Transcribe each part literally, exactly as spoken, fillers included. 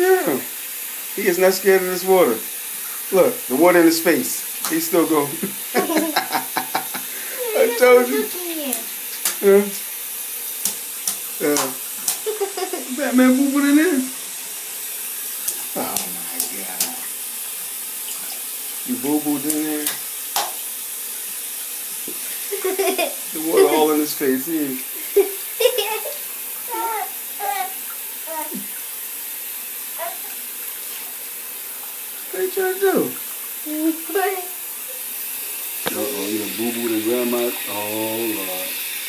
Yeah. He is not scared of this water. Look, the water in his face. He's still going. I told you. Yeah. Uh, Batman boo-booed in there. Oh my God. You boo-booed in there? The water all in his face. Yeah. What you trying to do? Uh-oh, you done boo-booed in grandma's. Oh, Lord.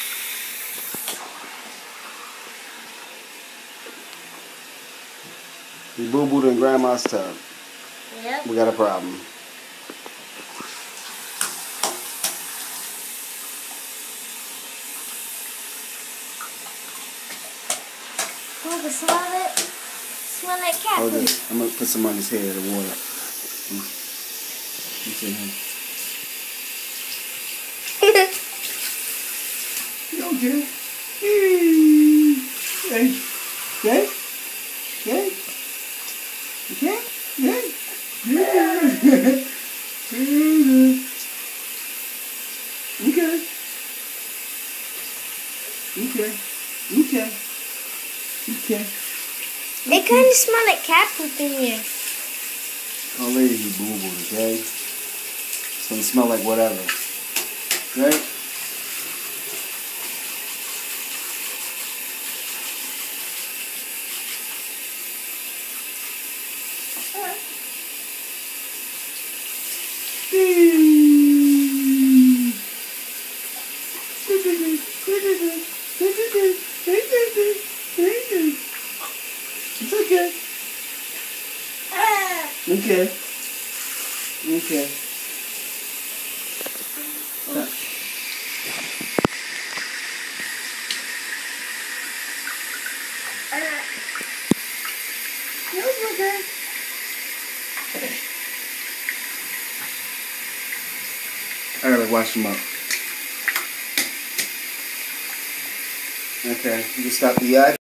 You boo-booed in grandma's tub. Yep. We got a problem. Oh, the smell it. Smell like cat Hold food. this. I'm going to put some on his head, the water. Mm. You see him? You okay? Hey. Okay? Okay? Okay? Yeah. Yeah. Okay. Okay. Okay. Okay. It kind of smells like cat poop in here. Oh, lady, you boo-booed, okay? It's gonna smell like whatever. Right? It's okay. Okay. Okay. It's okay. I gotta wash them up. Okay, you can stop the yard.